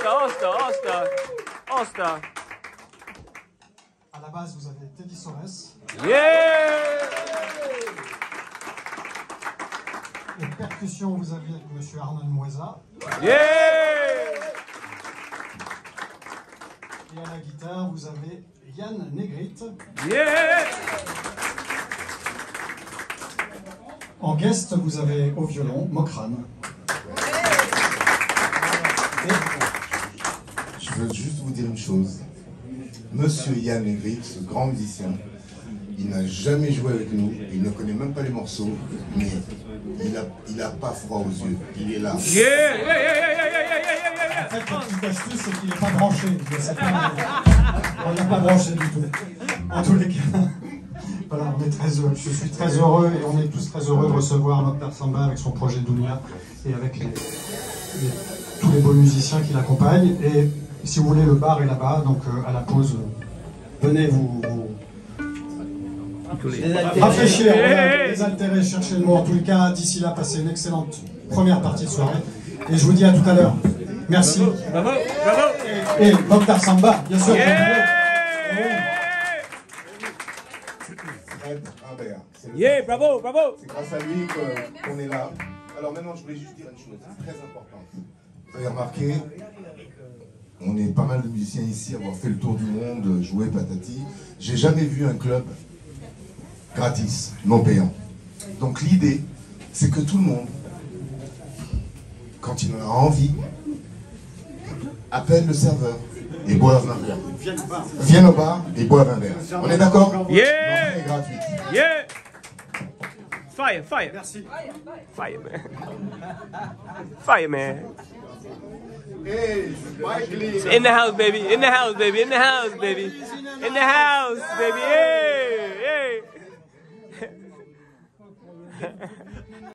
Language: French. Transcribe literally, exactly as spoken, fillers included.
All-Star, All-Star, All-Star, All-Star. À la base, vous avez Teddy Soares. Yeah! Les percussions, vous avez Monsieur Arnaud Moisa. Yeah! Et à la guitare, vous avez Yann Negrit. Yeah! En guest, vous avez au violon Mokran. Je veux juste vous dire une chose. Monsieur Yann Negrit, ce grand musicien, il n'a jamais joué avec nous, il ne connaît même pas les morceaux, mais il n'a il a pas froid aux yeux. Il est là. Yeah! Yeah, yeah, yeah, yeah, yeah, yeah, yeah, yeah. En fait, la petite astuce, c'est qu'il n'est pas branché. Pas... On n'est pas branché du tout. En tous les cas, voilà, on est très heureux. Je suis très heureux et on est tous très heureux de recevoir Mokhtar Samba avec son projet Dunia et avec les, les, tous les beaux musiciens qui l'accompagnent. Et si vous voulez, le bar est là-bas, donc euh, à la pause, euh, venez vous, vous rafraîchir, voilà, désaltérer, chercher le mot. En tous les cas, d'ici là, passez une excellente première partie de soirée. Et je vous dis à tout à l'heure. Merci. Bravo, bravo. Et, et Mokhtar Samba, bien sûr. Yeah! Fred Humbert. Yeah, bravo, bravo. C'est grâce à lui qu'on est là. Alors maintenant, je voulais juste dire une chose très importante. Vous avez remarqué, on est pas mal de musiciens ici, avoir fait le tour du monde, jouer patati. J'ai jamais vu un club gratis, non payant. Donc l'idée, c'est que tout le monde, quand il en a envie, appelle le serveur et boive un verre. Vienne au bar et boive un verre. On est d'accord? Yeah! L'entrée est gratuite. Yeah! Fire, fire. Merci. Fire, man. Fire, man. Hey, Spike Lee. In the house, baby. In the house, baby. In the house, baby. In the house, baby. Hey, hey.